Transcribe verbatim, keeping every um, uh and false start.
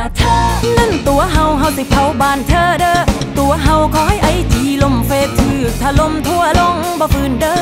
เธอนั่นตัวเฮาเฮาสิเผาบ้านเธอเด้อตัวเฮาขอให้ไอจีลมเฟซถือถล่มทั่วลงบ่ฟื้นเด้อ